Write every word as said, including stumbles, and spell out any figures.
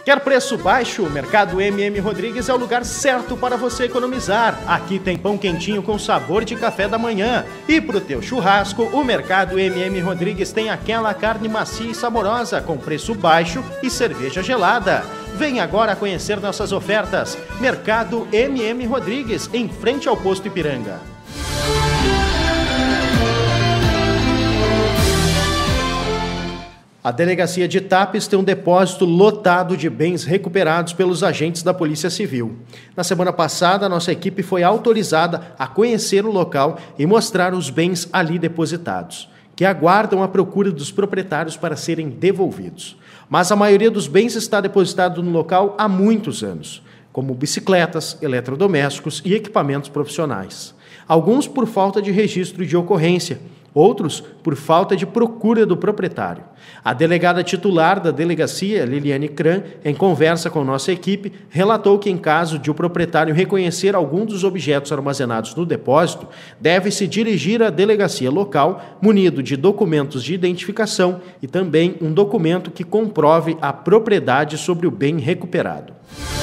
Quer preço baixo? O Mercado M M Rodrigues é o lugar certo para você economizar. Aqui tem pão quentinho com sabor de café da manhã. E pro teu churrasco, o Mercado M M Rodrigues tem aquela carne macia e saborosa, com preço baixo e cerveja gelada. Vem agora conhecer nossas ofertas. Mercado M M Rodrigues, em frente ao Posto Ipiranga. A delegacia de Tapes tem um depósito lotado de bens recuperados pelos agentes da Polícia Civil. Na semana passada, a nossa equipe foi autorizada a conhecer o local e mostrar os bens ali depositados, que aguardam a procura dos proprietários para serem devolvidos. Mas a maioria dos bens está depositado no local há muitos anos, como bicicletas, eletrodomésticos e equipamentos profissionais. Alguns por falta de registro de ocorrência, outros por falta de procura do proprietário. A delegada titular da delegacia, Liliane Kran, em conversa com nossa equipe, relatou que em caso de o proprietário reconhecer algum dos objetos armazenados no depósito, deve se dirigir à delegacia local munido de documentos de identificação e também um documento que comprove a propriedade sobre o bem recuperado.